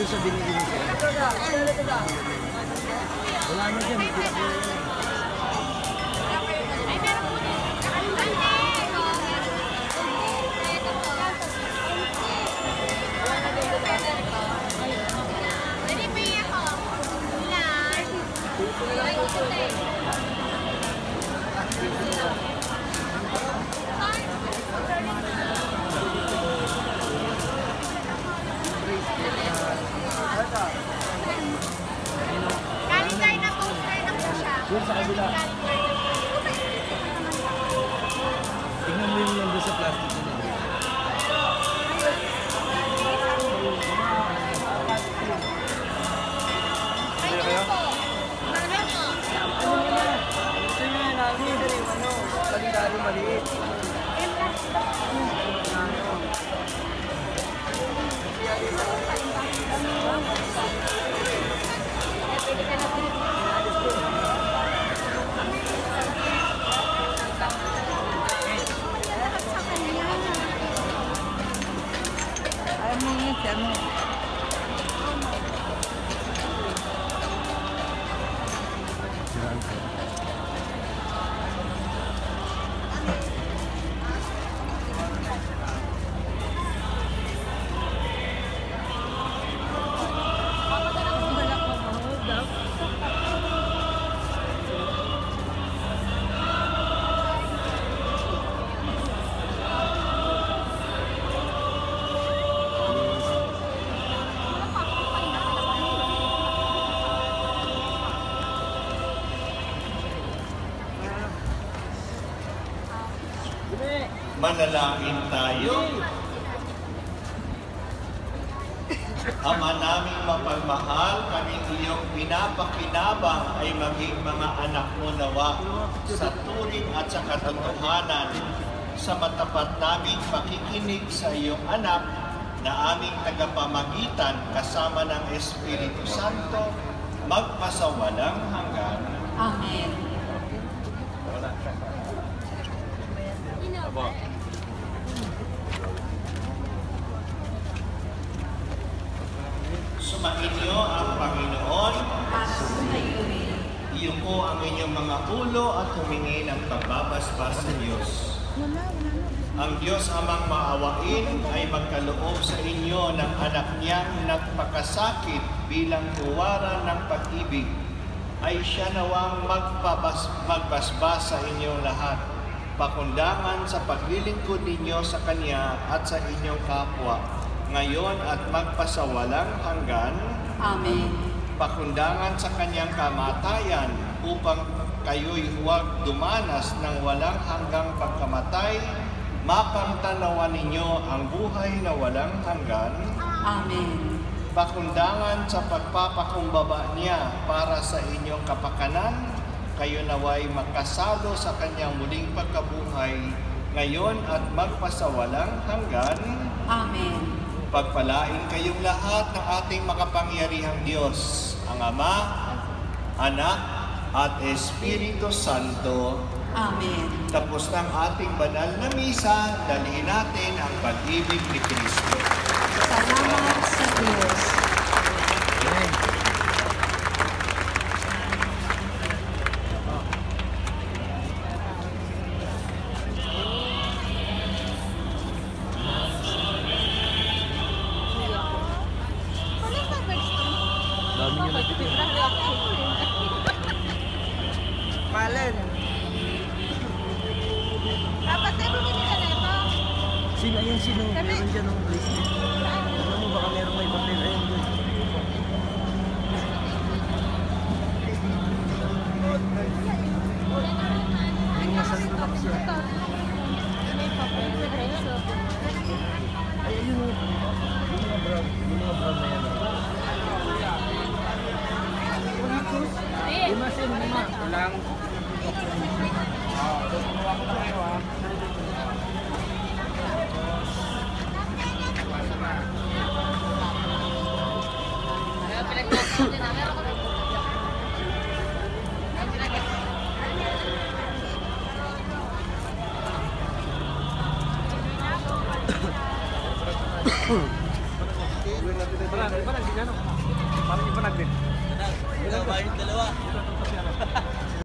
doon sa binili mo siya. Wala na dyan, hindi ako yun. Doon sa kabila. Tingnan mo yung nandun sa plastic na nandun. Ay, kayo? Ito yun, namin. Kalidari maliit. Manalangin tayo. Ama naming mapagmahal, kaming iyong pinapakinabang ay maging mga anak mo nawa sa turing at sa katotohanan sa matapat naming pakikinig sa iyong anak na aming tagapamagitan kasama ng Espiritu Santo magpasawalang hanggan. Amen. Sumainyo ang Panginoon. Iyuko ang inyong mga ulo at humingi ng pagbabasbas sa Diyos. Ang Diyos amang maawain ay magkaloob sa inyo ng anak niyang nagpakasakit bilang huwaran ng pag-ibig, ay siya nawang magbasbas sa inyong lahat, pakundangan sa paglilingkod ninyo sa Kanya at sa inyong kapwa, ngayon at magpasawalang hanggan. Amen. Pakundangan sa Kanyang kamatayan upang kayo'y huwag dumanas ng walang hanggang pagkamatay, makamtanawan ninyo ang buhay na walang hanggan. Amen. Pakundangan sa pagpapakumbaba niya para sa inyong kapakanan, kayo naway makasalo sa Kanyang muling pagkabuhay, ngayon at magpasawalang hanggan. Amen. Pagpalain kayong lahat ng ating makapangyarihang Diyos, ang Ama, Anak, at Espiritu Santo. Amen. Tapos ng ating banal na misa, dalhin natin ang pag-ibig ni Kristo. Salamat sa Diyos. Amen. Dami nyo na dito. Malen. Dapat tayo bumili ka na ito. Sino yun? Sino? Meron dyan ang bracelet. Alam mo, baka meron may papel. Ayun doon. Yung nasa relax siya. Ay, ayun o. Yung mga brown. Yung mga brown na yan. Lima sin, lima. Walang. Tutuwa ko na kayo ha. Parang iba lang din ano. Parang iba lang din. Dalawa.